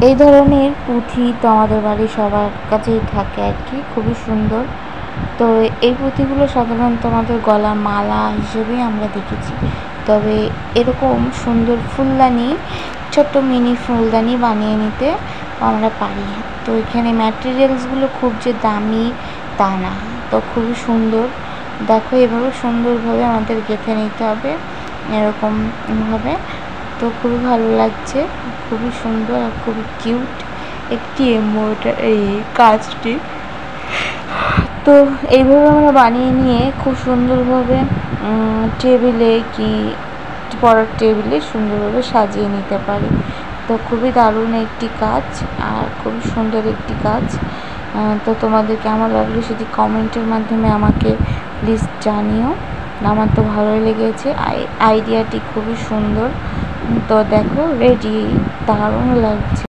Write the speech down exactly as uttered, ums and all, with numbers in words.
এই ধরনের পুঁথি তো আমাদের বাড়ির সবার কাছেই থাকে আর কি, খুবই সুন্দর। তো এই পুঁথিগুলো সাধারণত আমাদের গলার মালা হিসেবেই আমরা দেখেছি, তবে এরকম সুন্দর ফুলদানি, ছোট্ট মিনি ফুলদানি বানিয়ে নিতে আমরা পারি। তো এখানে ম্যাটেরিয়ালসগুলো খুব যে দামি তা না, তো খুবই সুন্দর। দেখো এভাবে সুন্দরভাবে আমাদের গেঁথে নিতে হবে এরকমভাবে। তো খুবই ভালো লাগছে, খুবই সুন্দর আর খুবই কিউট একটি এমব্রয়ডারি এই কাজটি। তো এইভাবে আমরা বানিয়ে নিয়ে খুব সুন্দরভাবে টেবিলে কি পড়ার টেবিলে সুন্দরভাবে সাজিয়ে নিতে পারি। তো খুবই দারুণ একটি কাজ আর খুবই সুন্দর একটি কাজ। তো তোমাদের কেমন লাগলো সেটি কমেন্টের মাধ্যমে আমাকে প্লিজ জানিও। আমার তো ভালোই লেগেছে, আইডিয়াটি খুবই সুন্দর। তো দেখো রেডি, দারুণ লাগছে।